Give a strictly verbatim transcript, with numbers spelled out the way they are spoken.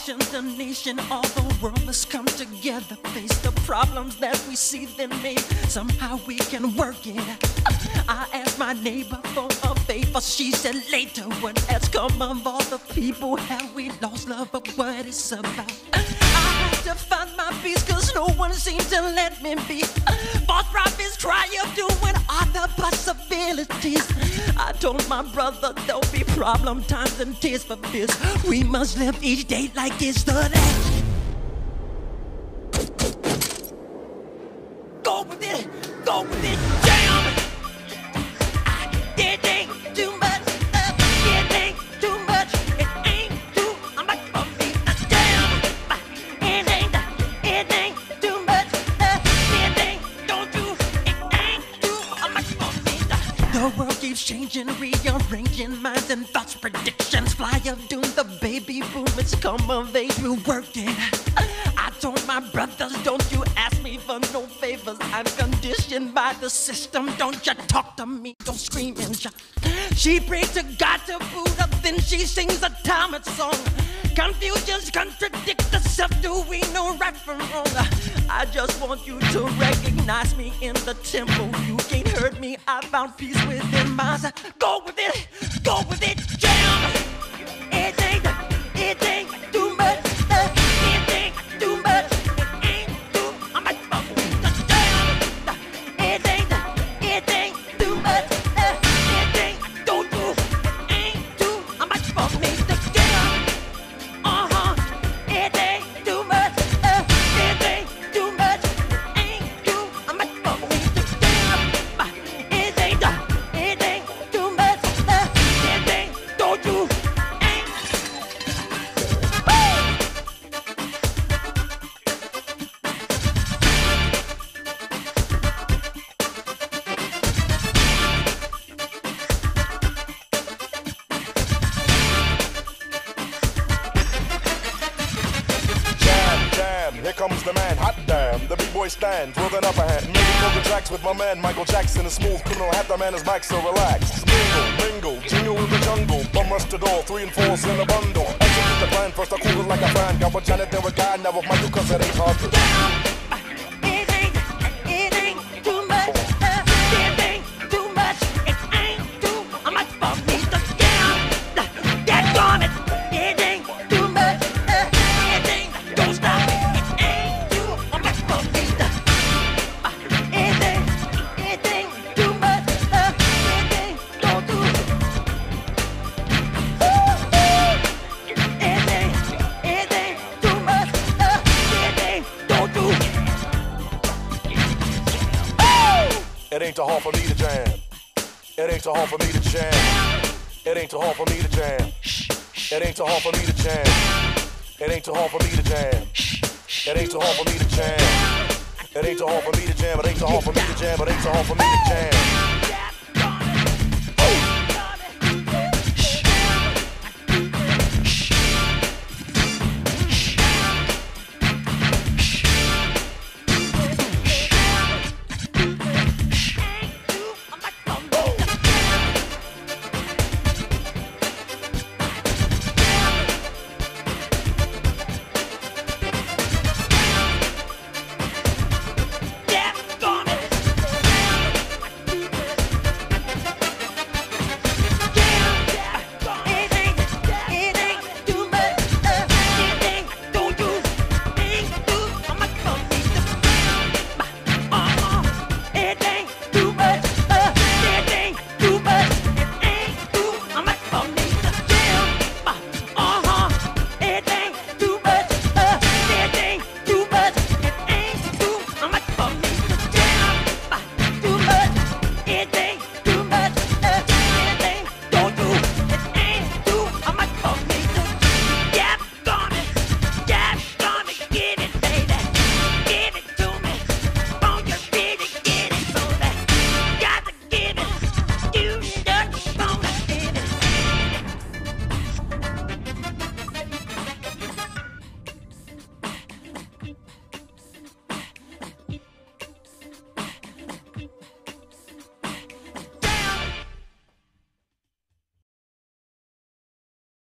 nation's a nation, all the world must come together, face the problems that we see, then maybe somehow we can work it out. I asked my neighbor for a favor, she said later, what has come of all the people have we lost love of what it's about? I had to find my peace cause no one seems to let me be. False prophets cry of doing all the possibilities. I told my brother there'll be problem times and tears for fears. We must live each day like it's the last. Go with it, go with it, jam. It ain't too much, uh, it ain't too much, it ain't too much for me. Uh, jam. It ain't, it ain't too much, uh, it ain't, don't you, it ain't too much for me. Uh, the world keeps changing, rearranging minds and thoughts, predictions fly of doom. The baby boomers come of age, we'll work it. I told my brothers, don't you ask me for no favors. I'm conditioned by the system. Don't you talk to me, don't scream and shout. She prays to God to Buddha, then she sings a Talmud song. Confusions contradict herself. Do we know right from wrong? I just want you to recognize me in the temple. You can't hurt me. I found peace within myself. Go with it, go with it, jam. It ain't, it ain't too much. It ain't too much. It ain't too much for me. Jam. It ain't, it ain't too much. It ain't, don't do. It ain't too much for me. Jam. Uh huh. It ain't too much. It ain't too much. It ain't too much for me. Jam. It ain't, it ain't too much. It ain't, don't you. Here comes the man, hot damn. The B-boy stands with an upper hand. Making over tracks with my man Michael Jackson. A smooth criminal, half the man is back, so relax. Mingle, mingle, jingle in the jungle. Bum rush the door, three and fours in a bundle. Execute the plan, first I cool it like a fan. Got with Janet, there a guy, now with Michael, cause it ain't hard to. It ain't, it ain't too much. It ain't too much. It ain't too much for me to scam. Get on it. It ain't too much. It ain't, don't stop. It ain't too hard for me to jam. It ain't too hard for me to jam. It ain't too hard for me to jam. It ain't too hard for me to jam. It ain't too hard for me to jam. It ain't too hard for me to jam. It ain't too hard for me to jam. It ain't too hard for me to jam. It ain't too hard for me to jam.